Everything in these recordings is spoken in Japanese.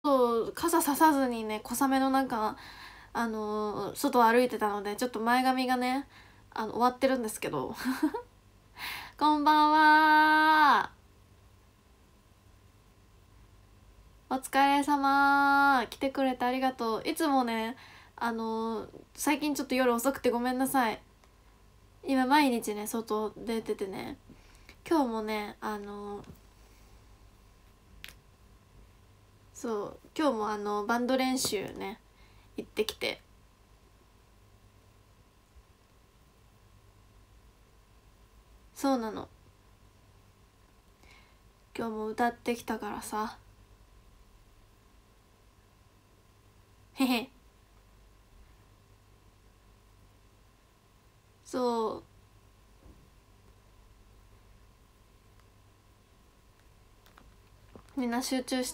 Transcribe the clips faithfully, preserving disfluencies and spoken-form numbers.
そう傘ささずにね小雨の中あのー、外を歩いてたのでちょっと前髪がねあの終わってるんですけどこんばんは、お疲れ様、来てくれてありがとう。いつもねあのー、最近ちょっと夜遅くてごめんなさい。今毎日ね外出ててね、今日もねあのー、そう今日もあのバンド練習ね行ってきて、そうなの、今日も歌ってきたからさ、へへ。そうみんな集中して、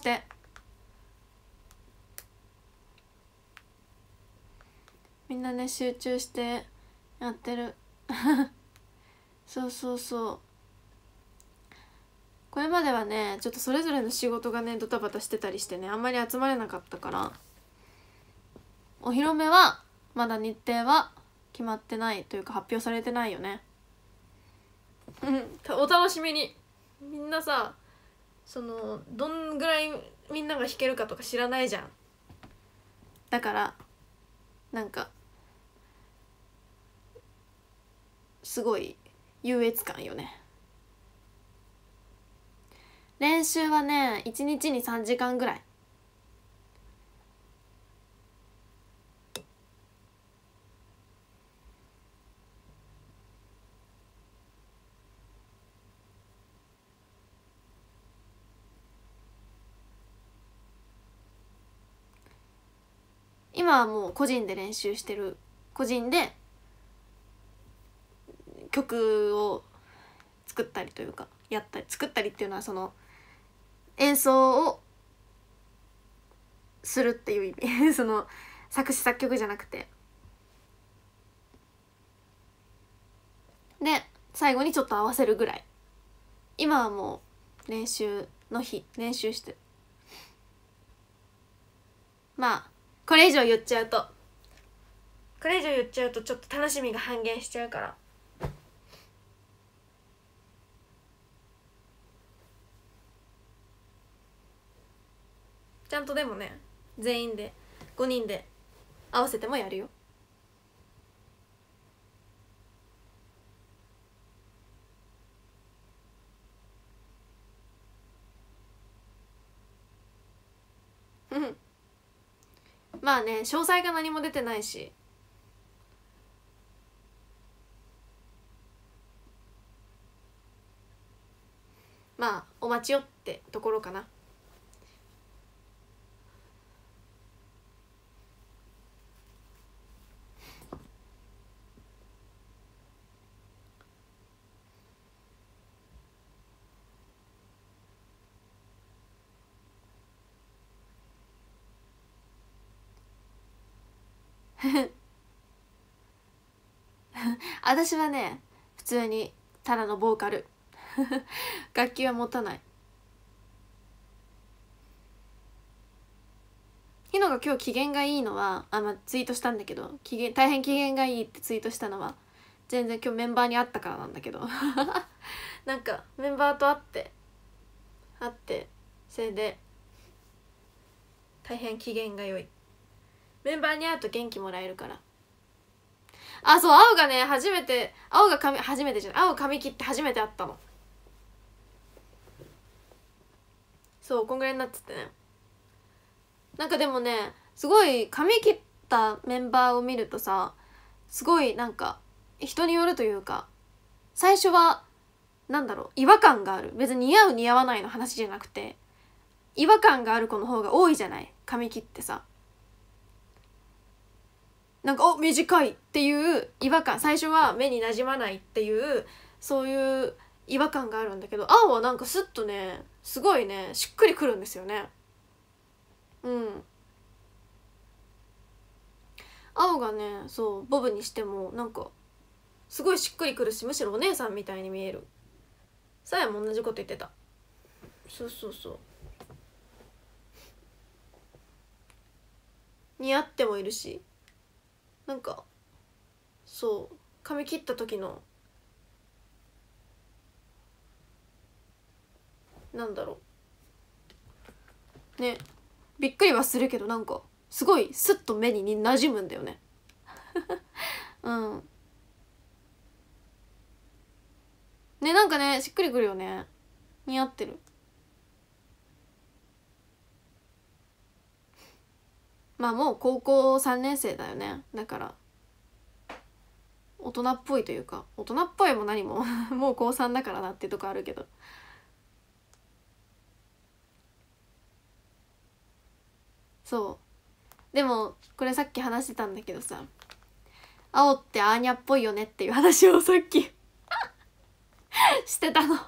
みんなね集中してやってるそうそうそう、これまではねちょっとそれぞれの仕事がねドタバタしてたりしてねあんまり集まれなかったから、お披露目はまだ日程は決まってないというか発表されてないよね。うんお楽しみに。みんなさそのどんぐらいみんなが弾けるかとか知らないじゃん。だからなんかすごい優越感よね。練習はねいちにちにさんじかんぐらい。今はもう個人で練習してる。個人で曲を作ったりというかやったり、作ったりっていうのはその演奏をするっていう意味その作詞作曲じゃなくて、で最後にちょっと合わせるぐらい。今はもう練習の日練習してる。まあこれ以上言っちゃうとこれ以上言っちゃうとちょっと楽しみが半減しちゃうから、ちゃんとでもね全員でごにんで合わせてもやるよ。うんまあね詳細が何も出てないし、まあお待ちよってところかな。私はね普通にただのボーカル楽器は持たない。ヒノが今日機嫌がいいのはあ、まあ、ツイートしたんだけど、機嫌大変機嫌がいいってツイートしたのは全然今日メンバーに会ったからなんだけどなんかメンバーと会って会ってそれで大変機嫌が良い。メンバーに会うと元気もらえるから。あ、そう、青がね初めて青が髪初めてじゃない青髪切って初めて会ったの。そうこんぐらいになっててね、なんかでもねすごい髪切ったメンバーを見るとさすごいなんか人によるというか、最初はなんだろう違和感がある、別に似合う似合わないの話じゃなくて違和感がある子の方が多いじゃない、髪切ってさ。なんかお短いっていう違和感、最初は目になじまないっていうそういう違和感があるんだけど、青はなんかスッとねすごいねしっくりくるんですよね。うん青がねそうボブにしてもなんかすごいしっくりくるし、むしろお姉さんみたいに見える。さやも同じこと言ってた。そうそうそう似合ってもいるし、なんかそう髪切った時のなんだろうね、びっくりはするけどなんかすごいスッと目に馴染むんだよねうんね、なんかねしっくりくるよね。似合ってる。まあもう高校さんねん生だよね。だから大人っぽいというか、大人っぽいも何ももう高さんだからなっていうとこあるけど、そうでもこれさっき話してたんだけどさ、青ってアーニャっぽいよねっていう話をさっきしてたの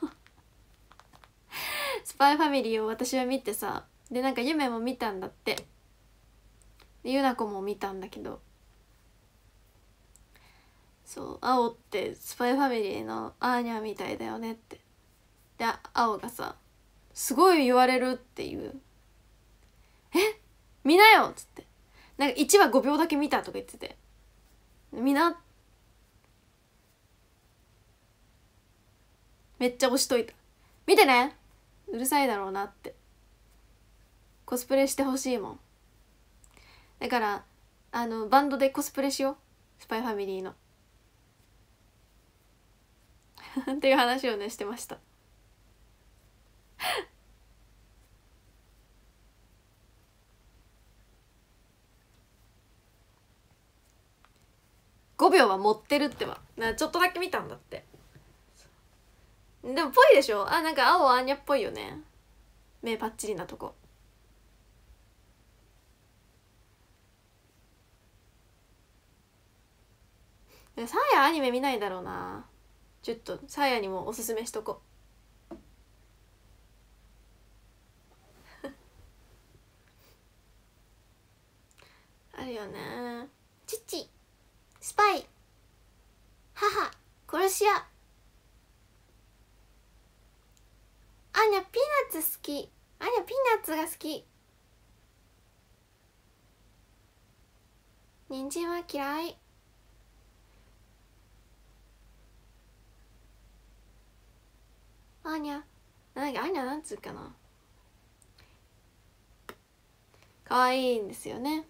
スパイファミリーを私は見てさ、でなんか夢も見たんだって、でゆなこも見たんだけど、そう青ってスパイファミリーのアーニャみたいだよねって。で青がさすごい言われるっていう、え見なよっつって、なんかいちわごびょうだけ見たとか言ってて、みんなめっちゃ押しといた、見てね、うるさいだろうなって、コスプレしてほしいもん。だからあのバンドでコスプレしよう、スパイファミリーのっていう話をねしてましたごびょうは持ってるってば、なちょっとだけ見たんだって。でもぽいでしょ、あなんか青アーニャっぽいよね、目パッチリなとこ。サーヤアニメ見ないだろうな、ちょっとサーヤにもおすすめしとこあるよね。父スパイ母殺し屋、アーニャピーナッツ好き、アーニャピーナッツが好き、人参は嫌い、アーニャなんだっけ、アーニャなんつうかな、可愛いんですよね。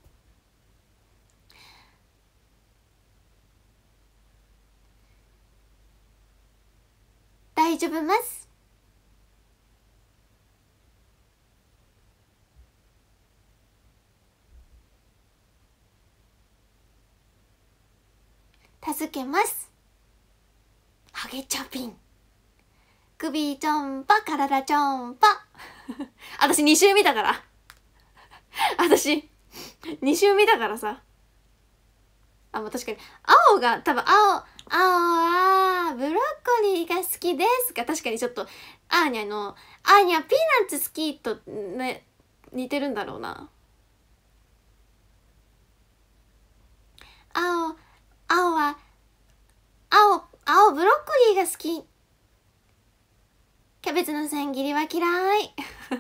大丈夫ます。助けます。ハゲチャピン首ちょんぱ体ちょんぱ私に週見たから私に週見たからさ。あ、まあ、確かに青が多分青青はブロッコリーが好きですが、確かにちょっとアーニャのアーニャピーナッツ好きとね似てるんだろうな。青青は青青ブロッコリーが好き、キャベツの千切りは嫌い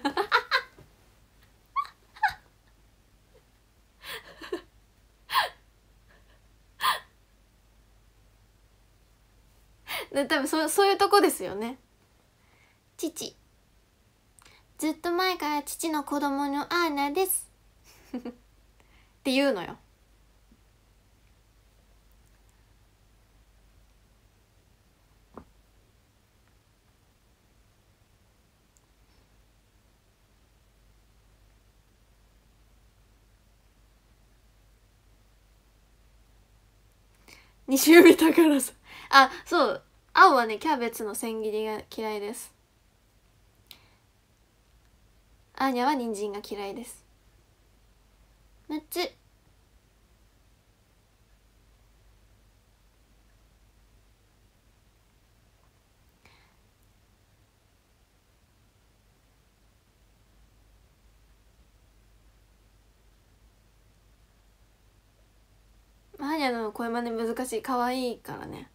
多分そそういうとこですよね。父ずっと前から父の子供のアーナですって言うのよ。に週見たからさ。あ、そう青はねキャベツの千切りが嫌いです。アーニャは人参が嫌いです。むつアーニャの声真似難しい、可愛いからね。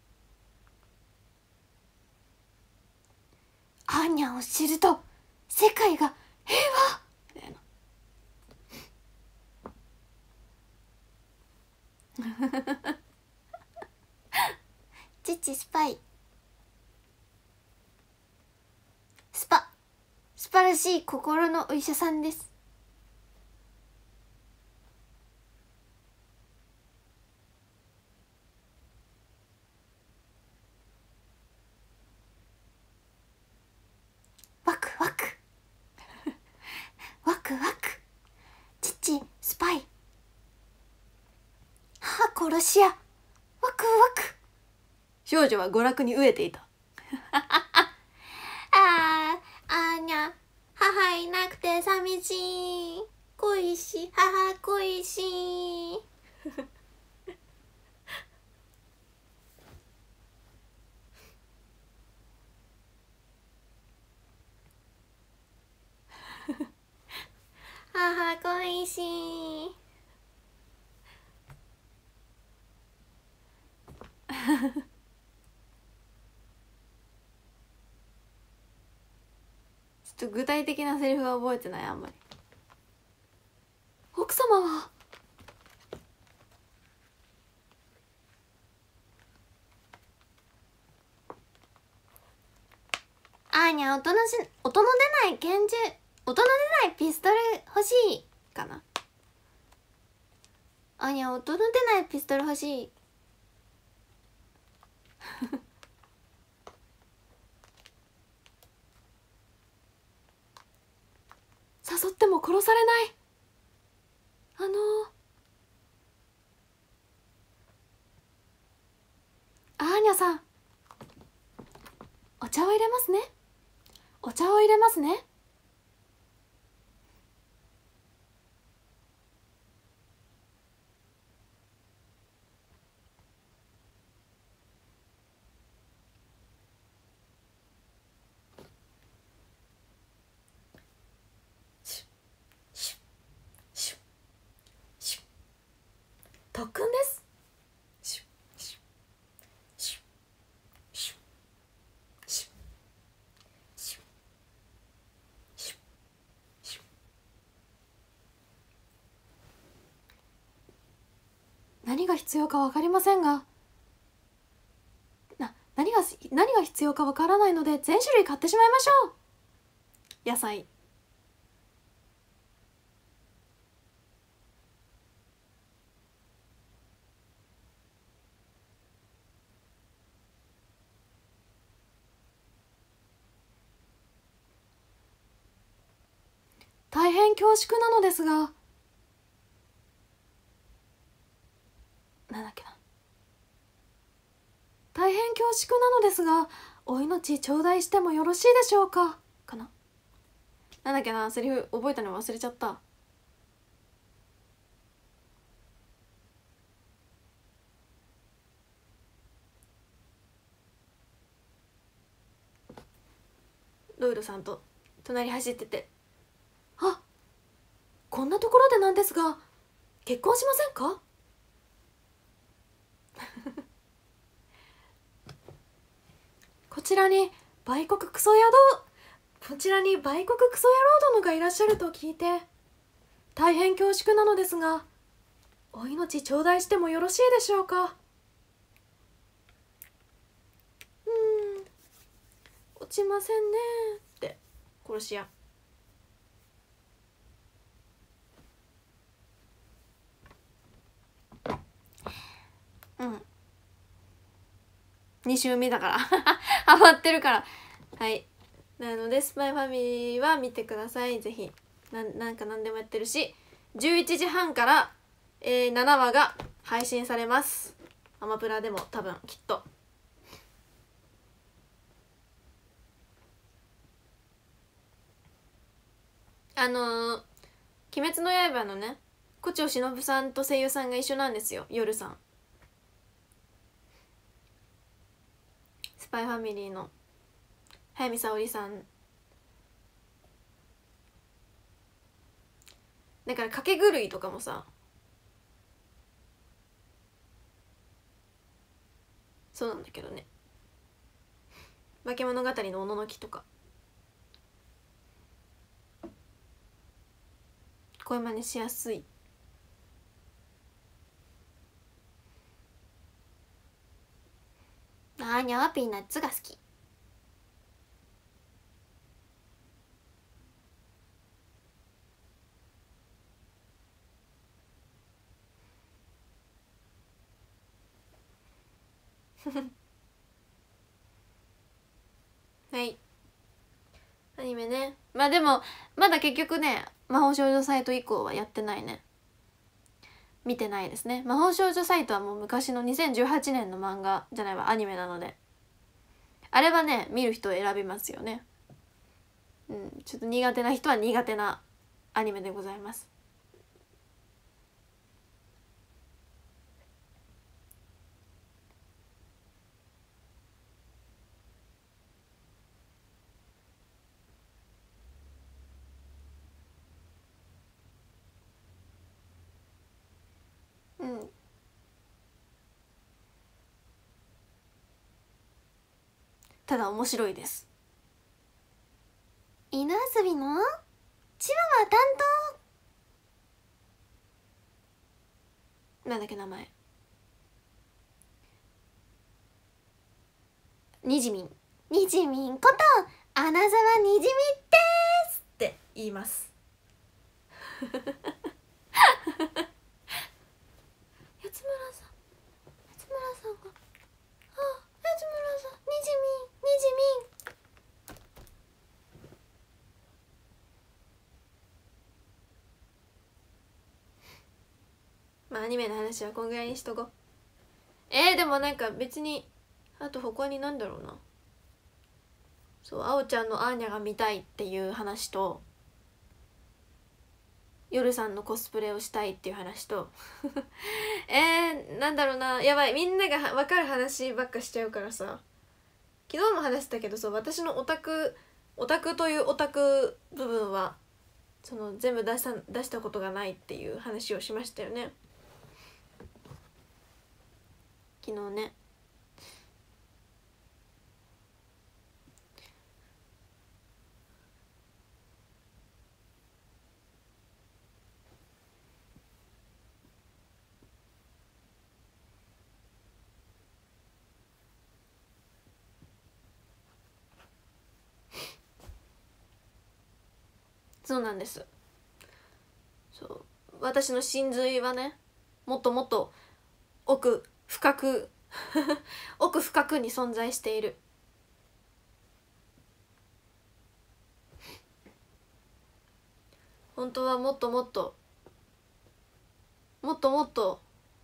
アーニャを知ると世界が平和みたいな。 父スパイスパ素晴らしい心のお医者さんです。ワクワクワクワク父スパイ母殺し屋ワクワク。少女は娯楽に飢えていた。あーあーにゃ母いなくて寂しい恋し母恋しい母恋しいちょっと具体的なセリフは覚えてない。あんまり。奥様はあーにゃ音のし音の出ない拳銃音の出ないピストル欲しいかな。あーにゃ音の出ないピストル欲しい誘っても殺されない。あのー、アーニャさんお茶を入れますね。お茶を入れますね。特訓です。何が必要か分かりませんがな何が何が必要か分からないので全種類買ってしまいましょう。野菜大変恐縮なのですがなんだっけな大変恐縮なのですがお命頂戴してもよろしいでしょうかかな。なんだっけなセリフ覚えたの忘れちゃった。ロイルさんと隣走っててあこんなところでなんですが結婚しませんかこちらに売国クソ野郎こちらに売国クソ野郎殿がいらっしゃると聞いて大変恐縮なのですがお命頂戴してもよろしいでしょうか。うん落ちませんねって殺し屋うんに週目だからハマってるからはいなのでスパイファミリーは見てくださいぜひ。ななんか何でもやってるしじゅういちじはんから、えー、ななわが配信されます。アマプラでも多分きっとあのー「鬼滅の刃」のね胡蝶忍さんと声優さんが一緒なんですよ。夜さんスパイファミリーの早見沙織さんだから賭け狂いとかもさそうなんだけどね化け物語のおののきとか声真似しやすいアーニャはピーナッツが好き。はい、アニメね。まあでもまだ結局ね魔法少女サイト以降はやってないね。見てないですね。魔法少女サイトはもう昔のにせんじゅうはちねんの漫画じゃないわ、アニメなので、あれはね見る人を選びますよね。うん、ちょっと苦手な人は苦手なアニメでございます。うん、ただ面白いです。犬遊びのチワワ担当なんだっけ名前、にじみんにじみんこと穴沢にじみですって言います。八村さん八村さんが、あ、八村さんにじみんにじみん。まあアニメの話はこんぐらいにしとこう。えー、でもなんか別にあと他になんだろうな、そうあおちゃんのアーニャが見たいっていう話と、夜さんのコスプレをしたいっていう話とえー、なんだろうな、やばい、みんなが分かる話ばっかしちゃうからさ。昨日も話したけど、そう私のオタクオタクというオタク部分はその全部出した出したことがないっていう話をしましたよね、昨日ね。そうなんです。そう私の真髄はね、もっともっと奥深く奥深くに存在している。本当はもっともっともっともっと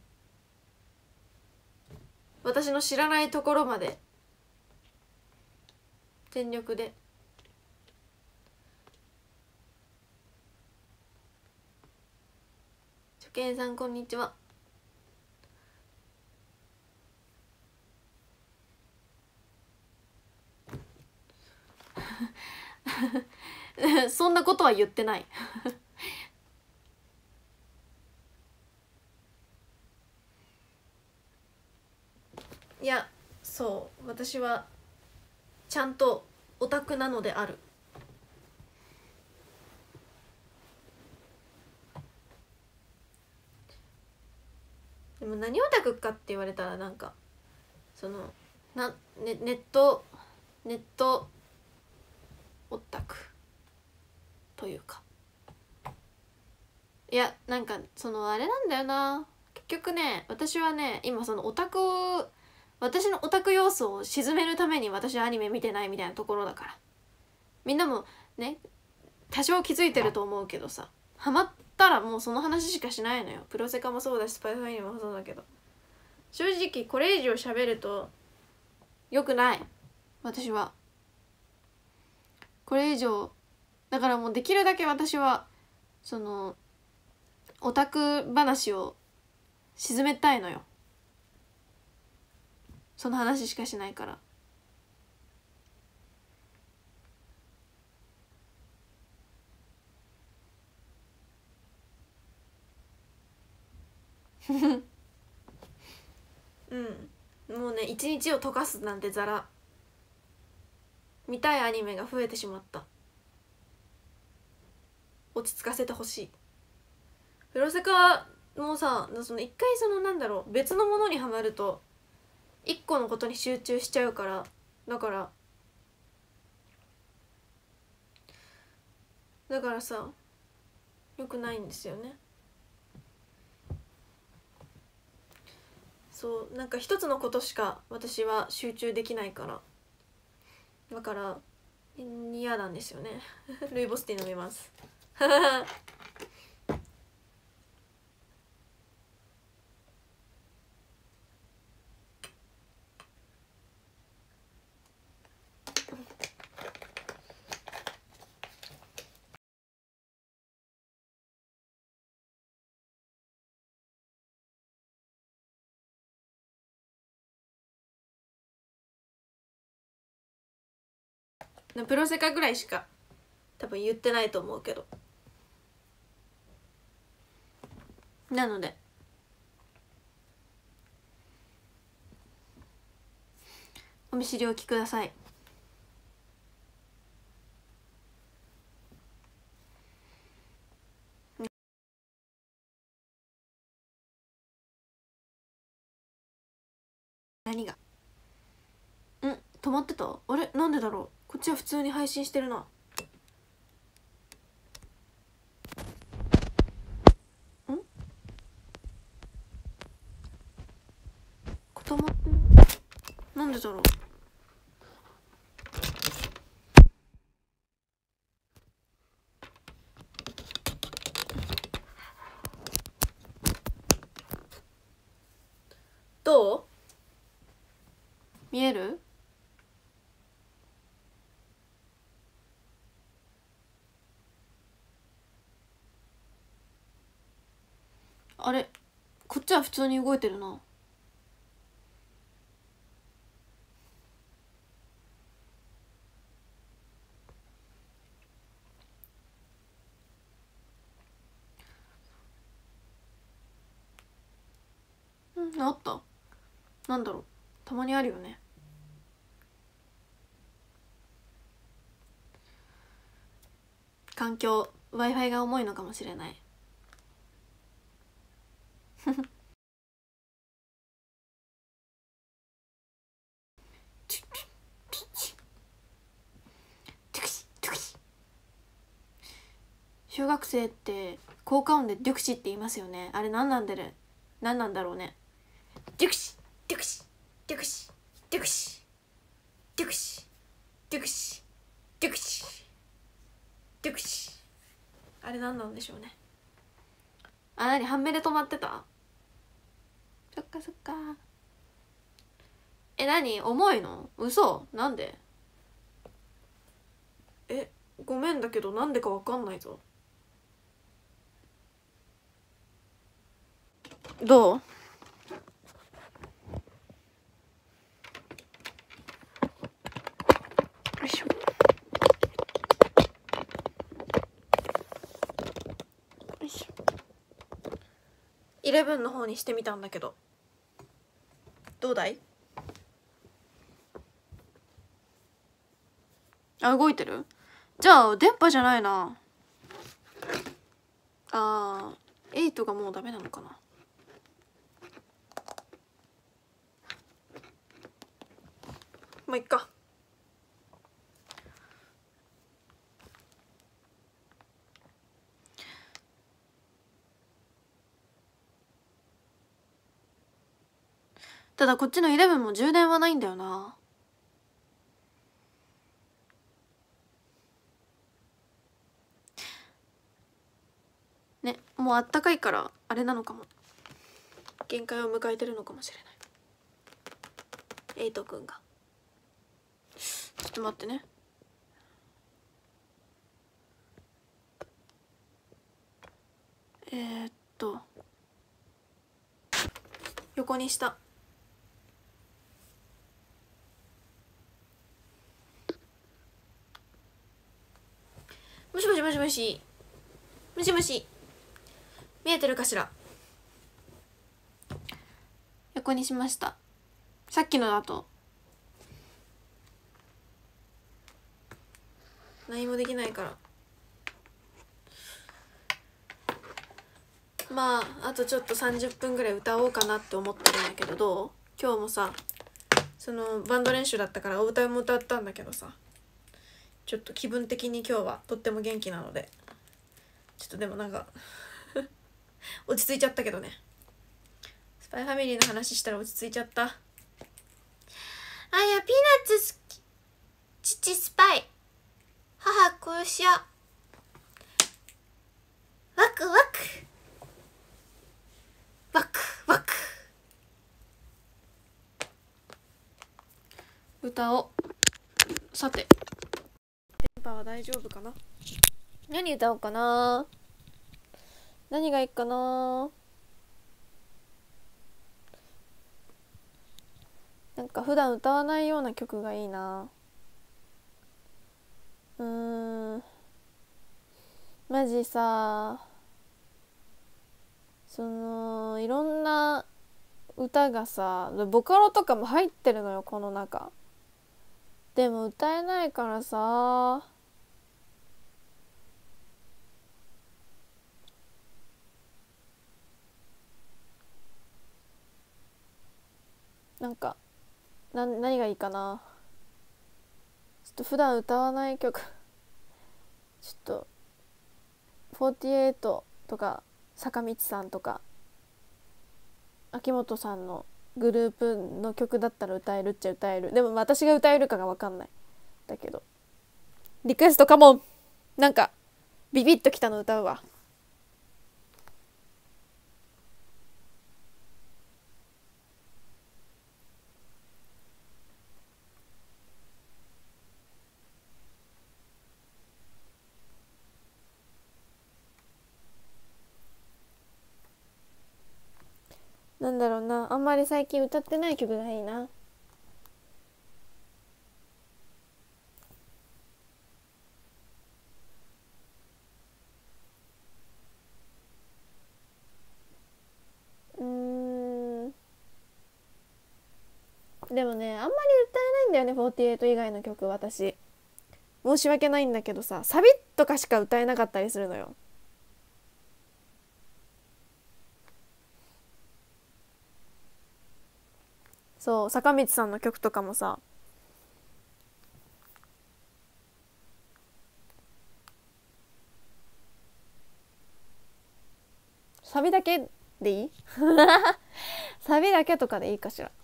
私の知らないところまで全力で初見さんこんにちはそんなことは言ってないいや、そう私はちゃんとオタクなのである。でも何オタクかって言われたらなんかそのな、ね、ネットネットオタクというか、いやなんかそのあれなんだよな、結局ね私はね今そのオタクを私のオタク要素を鎮めるために私はアニメ見てないみたいなところだから、みんなもね多少気づいてると思うけどさ、ハマったらもうその話しかしないのよ。プロセカもそうだしスパイファミリーもそうだけど、正直これ以上喋ると良くない。私はこれ以上だからもうできるだけ私はそのオタク話を沈めたいのよ。その話しかしないからうんもうね一日を溶かすなんてザラ。見たいアニメが増えてしまった。落ち着かせてほしい。プロセカもさ、その一回そのなんだろう別のものにはまると一個のことに集中しちゃうから、だからだからさよくないんですよね。そうなんか一つのことしか私は集中できないから、だから嫌なんですよね。ルイボスティー飲みます。プロセカぐらいしか多分言ってないと思うけど、なのでお見知りおきください。何がん止まってた？あれなんでだろう。こっちは普通に配信してるな。ん固まってる。なんでだろう。どう見える？あれこっちは普通に動いてるな。うんあった。なんだろう、たまにあるよね。環境 Wi-Fi が重いのかもしれない。小学生って効果音でデュクシって言いますよね。あれ何なんだろう、何なんだろうね。デュクシデュクシデュクシデュクシデュクシデュクシデュクシデュクシ、あれ何なんでしょうね。あ、何半目で止まってた？そっかそっか。え、何重いの？嘘？なんで？え、ごめんだけどなんでかわかんないぞ。どう？よいしょ。よいしょ。イレブンの方にしてみたんだけどどうだい？あ、動いてる？じゃあ電波じゃないな。あーエイトがもうダメなのかな。まあいっか。ただこっちのイレブンも充電はないんだよな。ね、もうあったかいからあれなのかも、限界を迎えてるのかもしれない。エイトくんが。ちょっと待ってね。えー、っと横にした。もしもしもしもしもしもし、見えてるかしら？横にしました。さっきのだと何もできないから。まああとちょっとさんじゅっぷんぐらい歌おうかなって思ってるんだけど、どう？今日もさそのバンド練習だったからお歌も歌ったんだけどさ、ちょっと気分的に今日はとっても元気なので、ちょっとでもなんか落ち着いちゃったけどね。スパイファミリーの話したら落ち着いちゃった。あ、いやピーナッツ好き。父スパイ、母殺し屋、ワクワクワクワク。歌を、さて電波は大丈夫かな。何歌おうかな。何がいいかな。なんか普段歌わないような曲がいいな。うーんマジさ、そのいろんな歌がさ、ボカロとかも入ってるのよこの中。でも歌えないからさ、なんかな何がいいかな。ちょっと普段歌わない曲ちょっとフォーティエイトとか坂道さんとか秋元さんのグループの曲だったら歌えるっちゃ歌える。でも私が歌えるかが分かんない。だけどリクエストカモン。なんかビビッときたの歌うわ。なんだろうな、あんまり最近歌ってない曲がいいな。うーんでもね、あんまり歌えないんだよねフォーティエイト以外の曲。私申し訳ないんだけどさ、サビとかしか歌えなかったりするのよ。そう、坂道さんの曲とかもさ、サビだけでいいサビだけとかでいいかしら。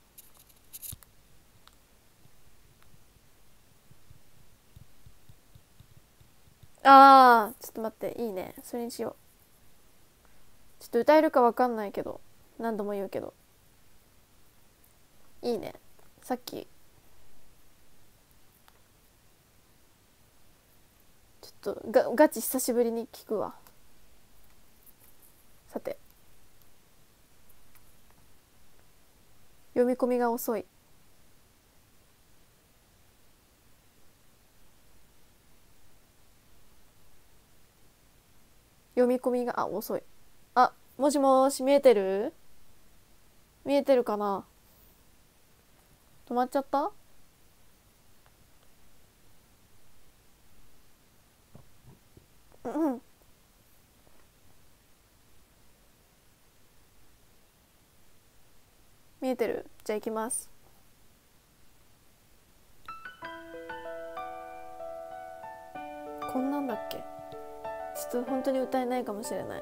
あーちょっと待って、いいね、それにしよう。ちょっと歌えるかわかんないけど、何度も言うけどいいね。さっきちょっとガガチ久しぶりに聞くわ。さて、読み込みが遅い。読み込みがあ遅い。あ、もしもし、見えてる見えてるかな。止まっちゃった。うん見えてる。じゃあ行きます。こんなんだっけ。ちょっと本当に歌えないかもしれない。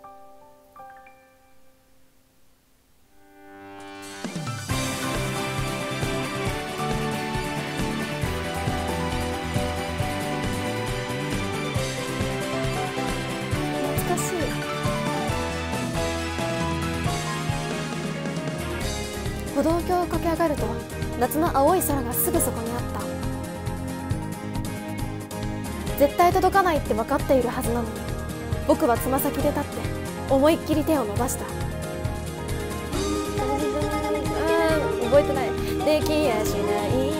懐かしい。歩道橋を駆け上がると夏の青い空がすぐそこにあった。絶対届かないって分かっているはずなのに、僕はつま先で立って思いっきり手を伸ばした。うん覚えてない。できやしない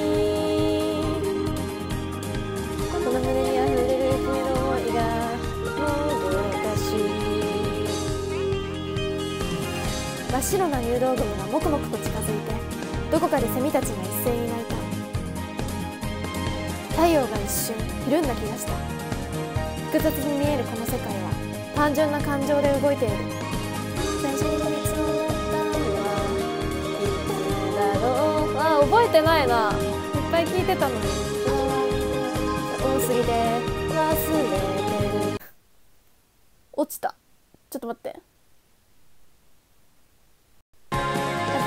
この胸にあふれる君の想いがもどかしい。真っ白な入道雲がもくもくと近づいて、どこかでセミたちが一斉に鳴いた。太陽が一瞬ひるんだ気がした。複雑に見えるこの世界は単純な感情で動いている。最初に見つめたのはいつだろう。あてないな。いっぱい聞いてたのに。多すぎて忘れてる。落ちた。ちょっと待って。あった。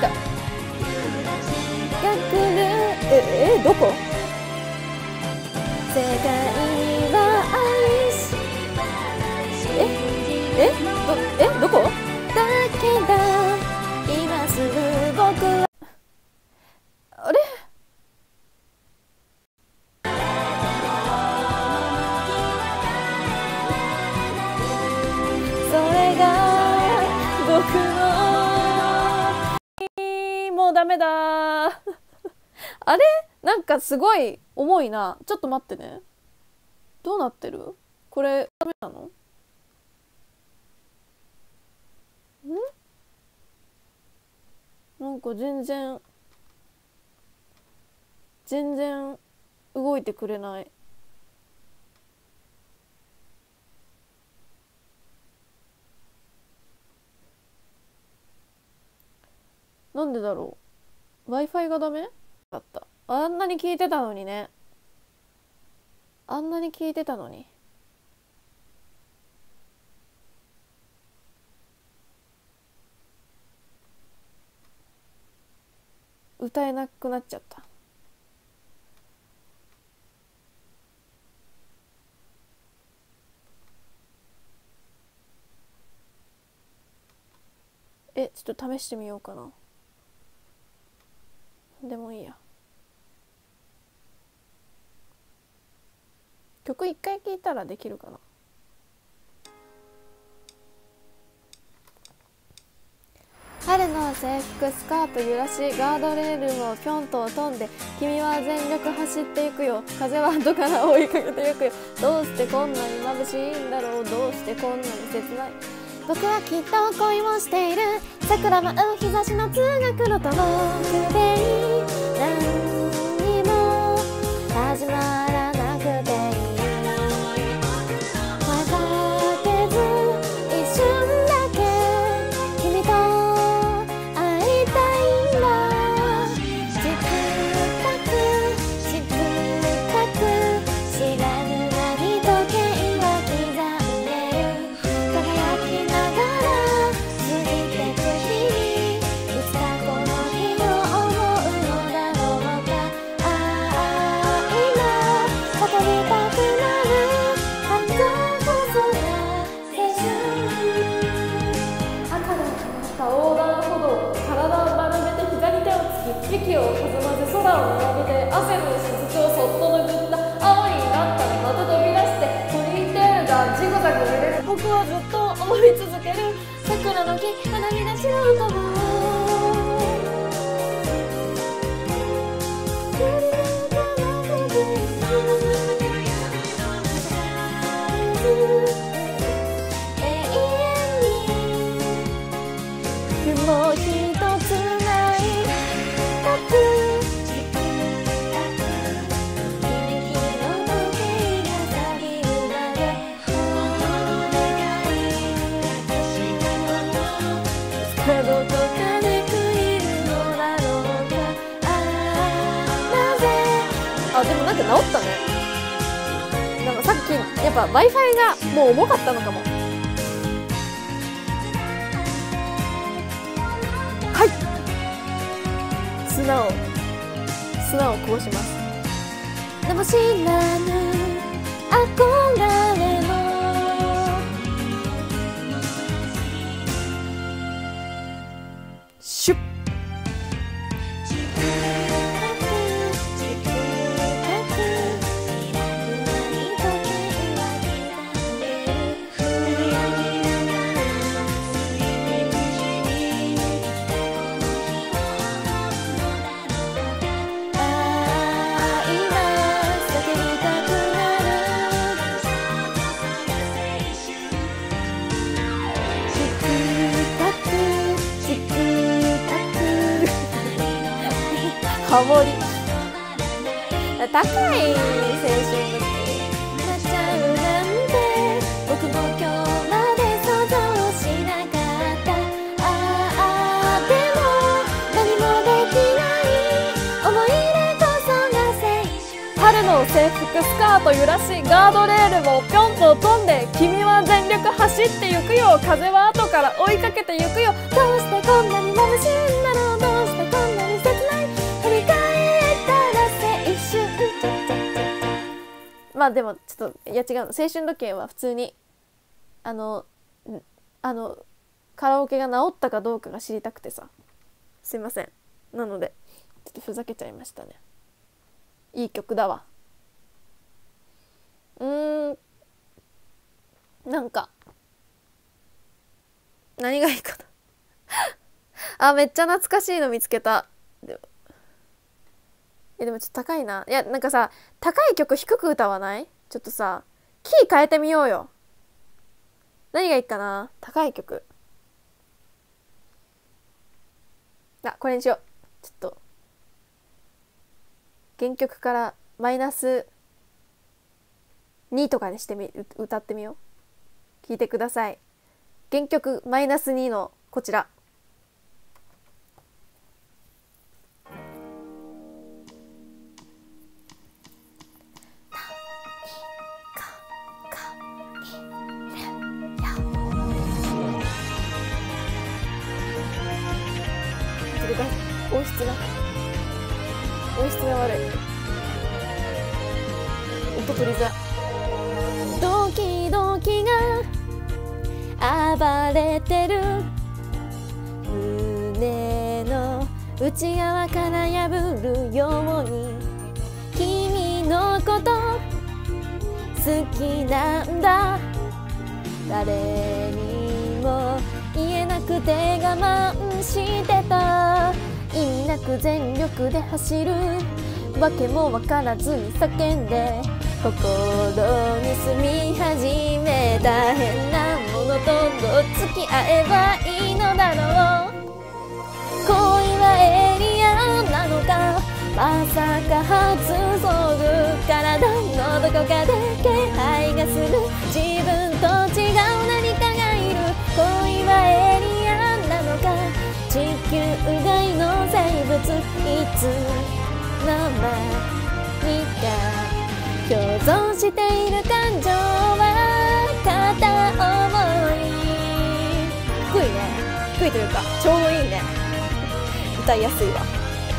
逆るええどこ？世界は愛しええどえどこ？だけど今すぐ僕はあれ？それが僕のもうダメだあれなんかすごい重いな。ちょっと待ってね。どうなってる？これダメなの？ん？なんか全然全然動いてくれない。なんでだろう。 Wi-Fi がダメだった。あんなに聞いてたのにね。あんなに聞いてたのに。歌えなくなっちゃった。え、ちょっと試してみようかな。でもいいや。曲一回聴いたらできるかな。春の制服スカート揺らしガードレールをぴょんと飛んで君は全力走っていくよ。風は後から追いかけていくよ。どうしてこんなに眩しいんだろう。どうしてこんなに切ない。僕はきっと恋をしている。桜舞う日差しの通学路と僕でいい。何にも始まらなくていい。声かけず一瞬だけ君と会いたいんだ。チクタクチクタク知らぬ間に時計は刻んでる。輝きながら過ぎてく日にいつかこの日を思うのだろうか。ああ今叫びたくなる感情こそが青春。赤で決まった横断歩道。体を丸めて膝に手をつき息を弾ませ空を見上げて汗の雫をそっと拭った青になったらまた飛び出してポニーテールがジグザグ揺れる。僕はずっと思い続ける。桜の木花びらしの歌を雲一つないたく君の時計が錆びるまでお願い。どこかで食いるのだろうか。ああなぜ。あでもなんか治ったね。なんかさっきやっぱ Wi-Fi がもう重かったのかも。はい砂を砂をこぼします。でも知らぬ憧れのシュッハモリ高い青春のなっちゃうなんて僕も今日まで想像しなかった。ああでも何もできない思いを制服スカート揺らしガードレールもぴょんと飛んで君は全力走ってゆくよ風は後から追いかけてゆくよどうしてこんなに眩しいんだろうどうしてこんなに切ない振り返ったら青春まあでもちょっといや違うの青春時計は普通にあのあのカラオケが治ったかどうかが知りたくてさすいませんなのでちょっとふざけちゃいましたね。いい曲だわ。うーんなんか何がいいかなあめっちゃ懐かしいの見つけた。でもいやでもちょっと高いな。いやなんかさ高い曲低く歌わない？ちょっとさキー変えてみようよ。何がいいかな。高い曲あこれにしよう。ちょっと原曲からマイナスにとかにしてみ歌ってみよう。聞いてください。原曲マイナスにのこちら。音質が音質が悪い。音取りづら。ドキドキが暴れてる胸の内側から破るように君のこと好きなんだ誰にも言えなくて我慢してた意味なく全力で走るわけも分からずに叫んで心に住み始めた変なものとどっつき合えばいいのだろう恋はエイリアンなのかまさか初遭遇体のどこかで気配がする自分と違う何かがいる恋はエイリアンなのか地球外の生物いつの間にか共存している感情は片思い低いね低いというかちょうどいいね歌いやすいわ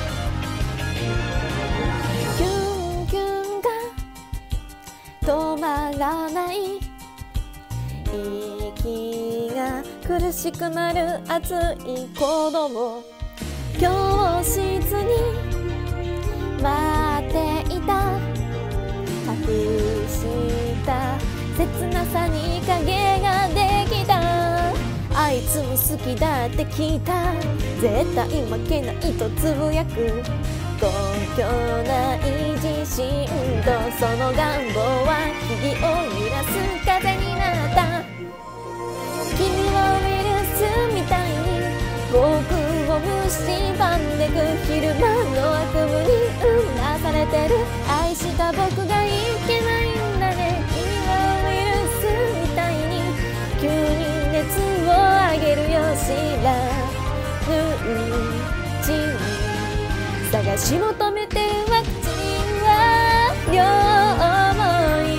キュンキュンが止まらない息が苦しくなる熱い子供教室に待っていた隠した切なさに影ができたあいつも好きだって聞いた絶対負けないとつぶやく根拠ない自信とその願望は木々を揺らす風になった君はウイルスみたいに僕を蝕んでく昼間の悪夢にうなされてる愛した僕がいけないんだね君はウイルスみたいに急に熱を上げるよ知らぬうちに探し求めてワクチンは両思い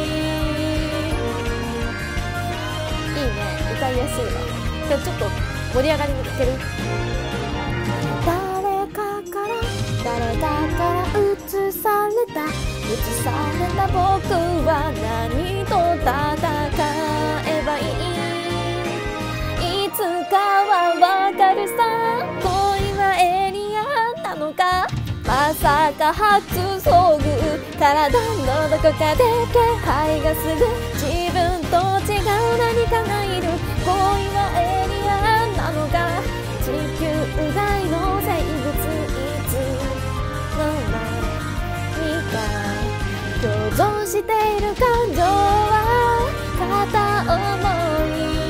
いいね歌いやすいわちょっと盛り上がりに欠ける誰かから誰かから映された映された僕は何と戦えばいいいつかはわかるさ恋はエイリアンなのかまさか初遭遇体のどこかで気配がする自分と違う何かがいる恋はエイリアンなのか地球外の生物いつの間にか共存している感情は片思い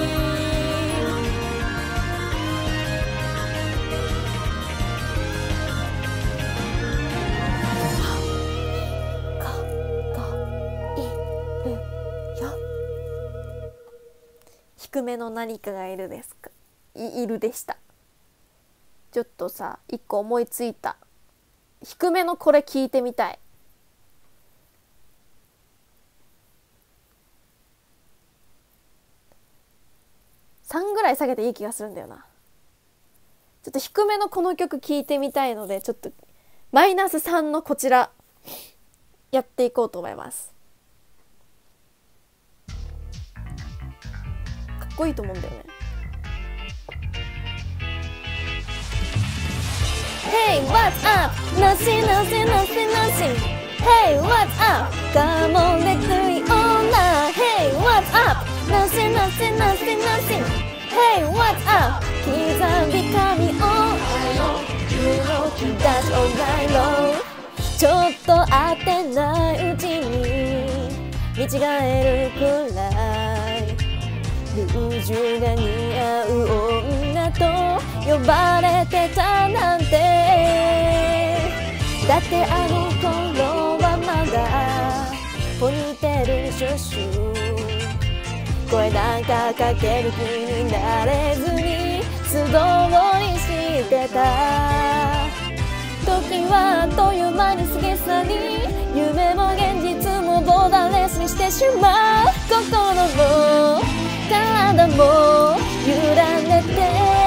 低めの何かがいるですか い, いるでした。ちょっとさ一個思いついた低めのこれ聞いてみたいさんぐらい下げていい気がするんだよな。ちょっと低めのこの曲聴いてみたいので、ちょっとマイナスさんのこちらやっていこうと思います。かっこいいと思うんだよね。Hey, what's up? Nothing, nothing, nothing, nothing. Hey, what's up? Come on, let's do it all night. Hey, what's up? Nothing, nothing, nothing, nothing. Hey, what's up? Keep on becoming all I know. You know that's all night long. ちょっと当てないうちに見違えるくらいルージュが似合う女と呼ばれてたなんて。だってあの頃はまだポニーテールにシュッシュ声なんかかける気になれずに素通りしてた。時はあっという間に過ぎ去り夢も現実もボーダーレスにしてしまう。心も体も揺られて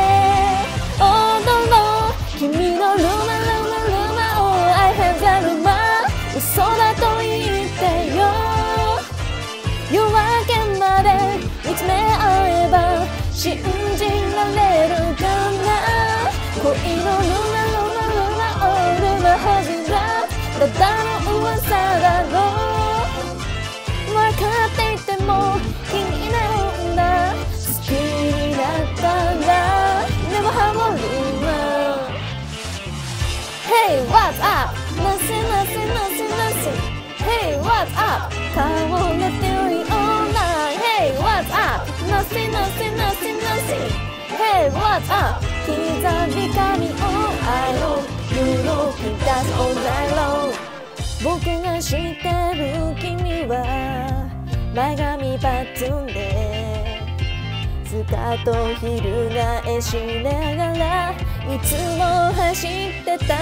踊ろう君のルマルマルマを I have the ルマ嘘だと言ってよ。夜明けまで見つめ合えば信じられるかな。恋のルマルマルマをルマはずだただの噂だろう。分かっていても気になるんだ。好きになったんだ。でもハモるな。 Hey, what's up? Nothing, nothing, nothing, nothing. Hey, what's up? Come on, let's do it all night. Hey, what's up? Nothing, nothing, nothing, nothing. Hey, what's up? Keep on becoming all I know. You know that's all night long. 僕が知ってる君は前髪パッツンでスカート翻しながらいつも走ってた。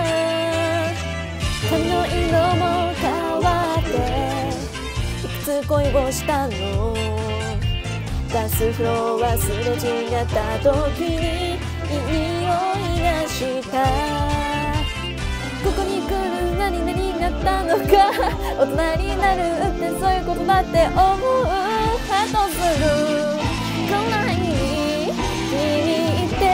髪の色も変わっていくつ恋をしたの。ダンスフロアすれ違った時にいい匂いがした。ここに来る何々になったのか。大人になるってそういうことだって思う。ハッとするこんな日に君って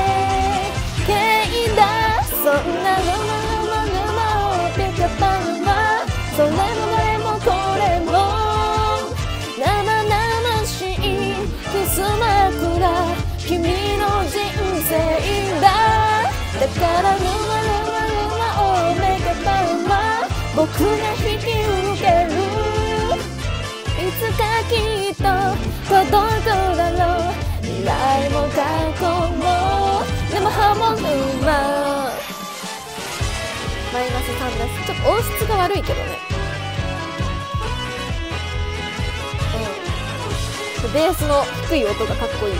けいだ。そんなルマルマルマをピカパルマそれもどれもこれも生々しいキス枕君の人生だ。だからルマルマルマをメカパルマ僕が引き受ける。いつかきっと届くだろう。未来も過去もでもハモるな。マイナスさんです。ちょっと音質が悪いけどね。うん、ベースの低い音がかっこいい。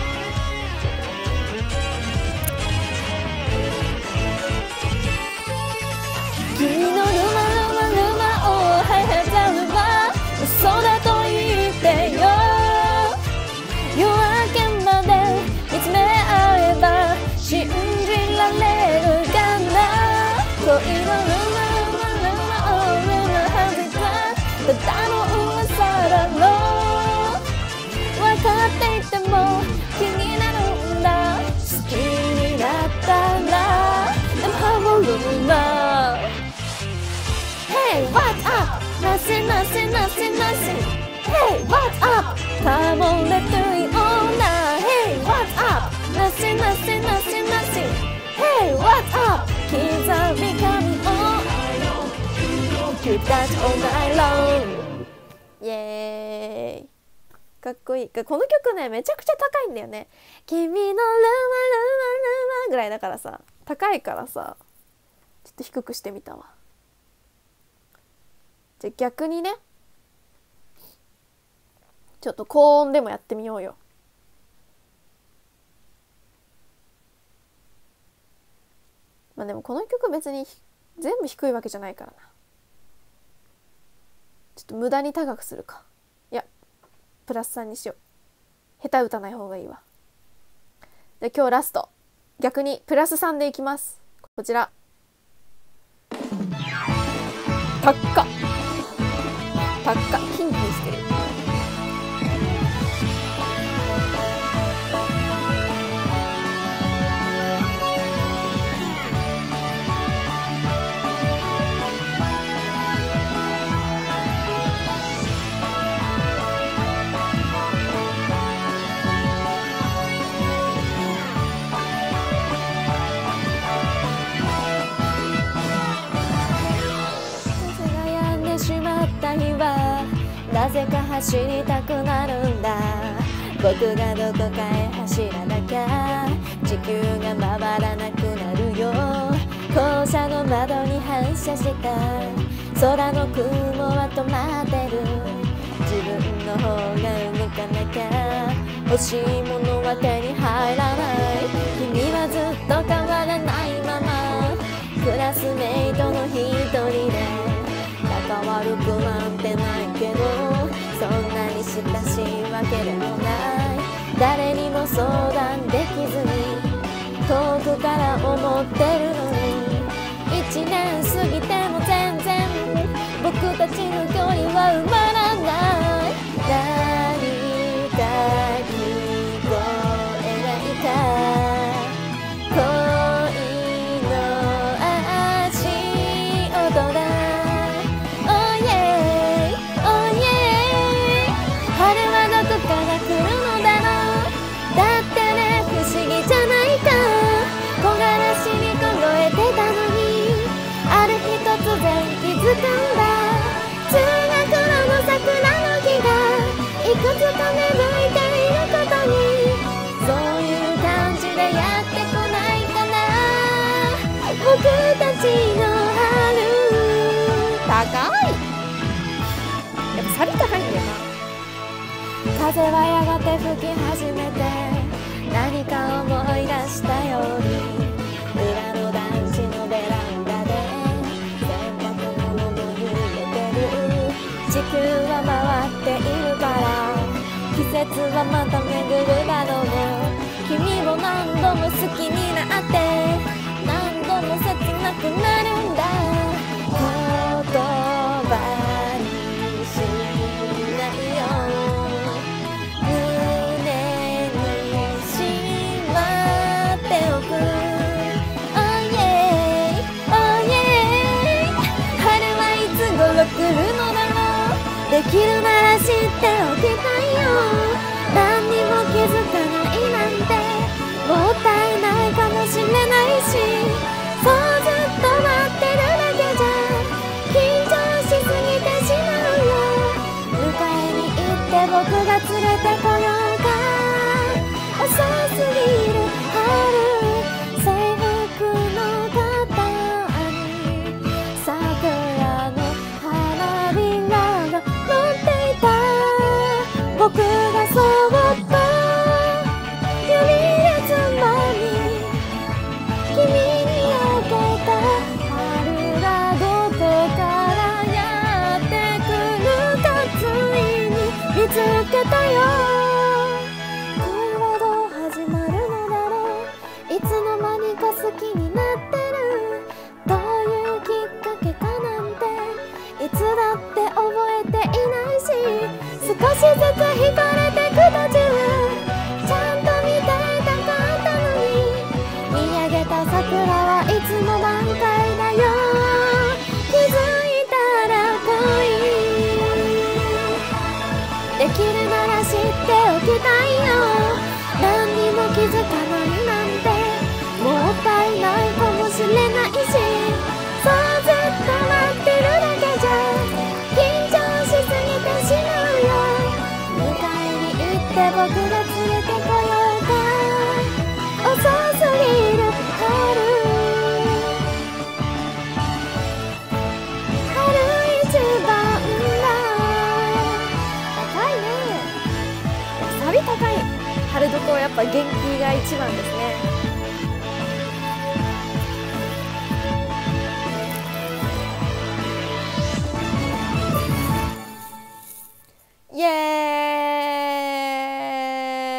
君のルマルマルマをはいはいざるは嘘だと言ってよ。夜明けまで見つめ合えば信じられるかな。恋のルマルマルマをルマはずだただの噂だろう。分かっていても気になるんだ。好きになったらでもハモるな。Hey, what's up? Nothing, nothing, nothing, nothing. Hey, what's up? Come on, let's do it all night. Hey, what's up? Nothing, nothing, nothing, nothing. Hey, what's up? Kids are becoming all I know. You dance all night long. イエーイ。かっこいい。この曲ね、めちゃくちゃ高いんだよね。君のルマルマルマぐらいだからさ、高いからさ、ちょっと低くしてみたわ。じゃあ逆にね、ちょっと高音でもやってみようよ。まあでもこの曲別に全部低いわけじゃないからな。ちょっと無駄に高くするか。いやプラスさんにしよう。 下手打たない方がいいわ。で今日ラスト、逆にプラスさんでいきます。こちら高っ高っ、キンキンしてる。 なぜか走りたくなるんだ。僕がどこかへ走らなきゃ地球が回らなくなるよ。校舎の窓に反射した空の雲は止まってる。自分の方が動かなきゃ欲しいものは手に入らない。君はずっと変わらないままクラスメイトの一人で仲悪くなんてないけどそんなに親しいわけでもない。誰にも相談できずに遠くから思ってるのに一年過ぎても全然僕たちの距離は埋まらない。何か聞こえないか恋の足音が通学路の桜の木がいくつか芽吹いていることにそういう感じでやってこないかな僕たちの春。 高い、やっぱサビ高いんだよな。風はやがて吹き始めて何か思い出したように裏の団地のベランダで地球は回っているから季節はまた巡るだろう。君を何度も好きになって何度も切なくなるんだ。言葉にしないよ胸にしまっておく。 Oh yeah oh yeah 春はいつ頃来るのだろう。できるなら知っておきたいよ。何にも気づかないなんてもったいないかもしれないしそうずっと待ってるだけじゃ緊張しすぎてしまうよ。迎えに行って僕が連れてこようか。遅すぎる春制服の肩に桜の花びらが僕がそっと指でつまみ君にあげた春がどこからやってくるかついに見つけたよ。恋はどう始まるのだろう。いつの間にか好きになってる。どういうきっかけかなんていつだって覚えていないし少しずつ惹かれてく途中ちゃんと見ていたかったのに見上げた桜はいつも満開だよ。気づいたら恋できるなら知っておきたいよ。何にも気づかないなんてもったいないかもしれないしそうずっと待ってるだけじゃ緊張しすぎてしまうよ。僕が連れてこようか。遅すぎる春春一番だ。高いね。 サビ高い。春どこやっぱ元気が一番ですね。イエーイ。